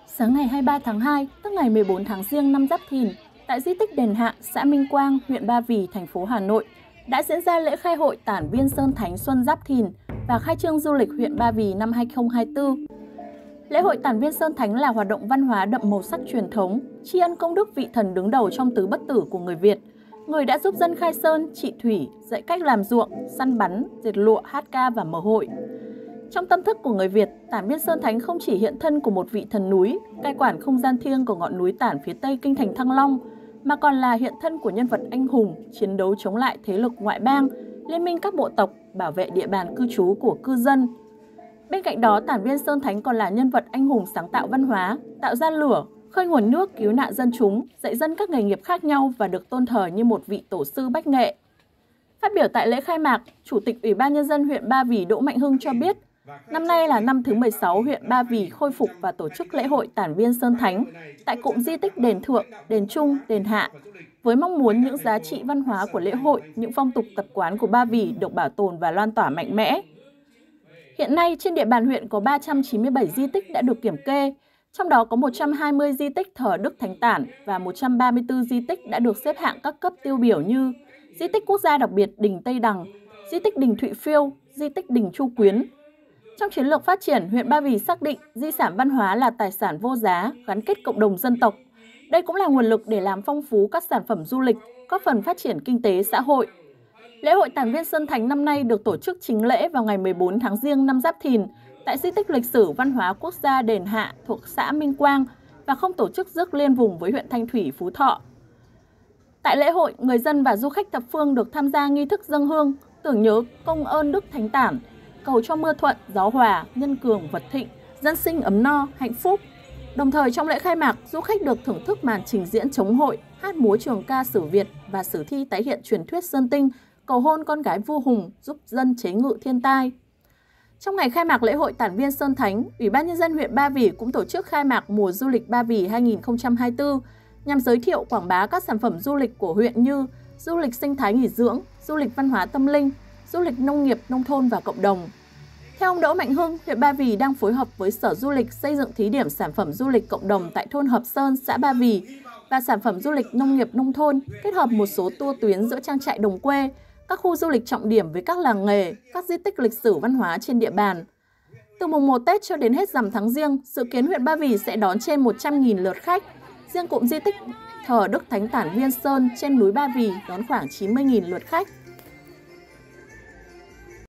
Sáng ngày 23 tháng 2, tức ngày 14 tháng Giêng năm Giáp Thìn, tại di tích Đền Hạ, xã Minh Quang, huyện Ba Vì, thành phố Hà Nội, đã diễn ra lễ khai hội Tản Viên Sơn Thánh Xuân Giáp Thìn và khai trương du lịch huyện Ba Vì năm 2024. Lễ hội Tản Viên Sơn Thánh là hoạt động văn hóa đậm màu sắc truyền thống, tri ân công đức vị thần đứng đầu trong tứ bất tử của người Việt, người đã giúp dân khai sơn, trị thủy, dạy cách làm ruộng, săn bắn, dệt lụa, hát ca và mở hội. Trong tâm thức của người Việt, Tản Viên Sơn Thánh không chỉ hiện thân của một vị thần núi, cai quản không gian thiêng của ngọn núi Tản phía tây kinh thành Thăng Long, mà còn là hiện thân của nhân vật anh hùng, chiến đấu chống lại thế lực ngoại bang, liên minh các bộ tộc, bảo vệ địa bàn cư trú của cư dân. Bên cạnh đó, Tản Viên Sơn Thánh còn là nhân vật anh hùng sáng tạo văn hóa, tạo ra lửa, khơi nguồn nước cứu nạn dân chúng, dạy dân các nghề nghiệp khác nhau và được tôn thờ như một vị tổ sư bách nghệ. Phát biểu tại lễ khai mạc, Chủ tịch Ủy ban Nhân dân huyện Ba Vì Đỗ Mạnh Hưng cho biết, năm nay là năm thứ 16 huyện Ba Vì khôi phục và tổ chức lễ hội Tản Viên Sơn Thánh tại cụm di tích Đền Thượng, Đền Trung, Đền Hạ, với mong muốn những giá trị văn hóa của lễ hội, những phong tục tập quán của Ba Vì được bảo tồn và loan tỏa mạnh mẽ. Hiện nay, trên địa bàn huyện có 397 di tích đã được kiểm kê, trong đó có 120 di tích thờ Đức Thánh Tản và 134 di tích đã được xếp hạng các cấp tiêu biểu như di tích quốc gia đặc biệt Đình Tây Đằng, di tích Đình Thụy Phiêu, di tích Đình Chu Quyến. Trong chiến lược phát triển, huyện Ba Vì xác định di sản văn hóa là tài sản vô giá, gắn kết cộng đồng dân tộc. Đây cũng là nguồn lực để làm phong phú các sản phẩm du lịch, góp phần phát triển kinh tế xã hội. Lễ hội Tản Viên Sơn Thánh năm nay được tổ chức chính lễ vào ngày 14 tháng Giêng năm Giáp Thìn tại di tích lịch sử văn hóa quốc gia Đền Hạ thuộc xã Minh Quang và không tổ chức rước liên vùng với huyện Thanh Thủy, Phú Thọ. Tại lễ hội, người dân và du khách thập phương được tham gia nghi thức dâng hương, tưởng nhớ công ơn Đức Thánh Tản, cầu cho mưa thuận, gió hòa, nhân cường, vật thịnh, dân sinh ấm no, hạnh phúc. Đồng thời trong lễ khai mạc, du khách được thưởng thức màn trình diễn chống hội, hát múa trường ca sử Việt và sử thi tái hiện truyền thuyết Sơn Tinh, cầu hôn con gái vua Hùng giúp dân chế ngự thiên tai. Trong ngày khai mạc lễ hội Tản Viên Sơn Thánh, Ủy ban Nhân dân huyện Ba Vì cũng tổ chức khai mạc mùa du lịch Ba Vì 2024 nhằm giới thiệu quảng bá các sản phẩm du lịch của huyện như du lịch sinh thái nghỉ dưỡng, du lịch văn hóa tâm linh, du lịch nông nghiệp, nông thôn và cộng đồng. Theo ông Đỗ Mạnh Hưng, huyện Ba Vì đang phối hợp với Sở Du lịch xây dựng thí điểm sản phẩm du lịch cộng đồng tại thôn Hợp Sơn, xã Ba Vì và sản phẩm du lịch nông nghiệp nông thôn, kết hợp một số tour tuyến giữa trang trại đồng quê, các khu du lịch trọng điểm với các làng nghề, các di tích lịch sử văn hóa trên địa bàn. Từ mùng 1 Tết cho đến hết rằm tháng Giêng, dự kiến huyện Ba Vì sẽ đón trên 100.000 lượt khách. Riêng cụm di tích thờ Đức Thánh Tản Viên Sơn trên núi Ba Vì đón khoảng 90.000 lượt khách.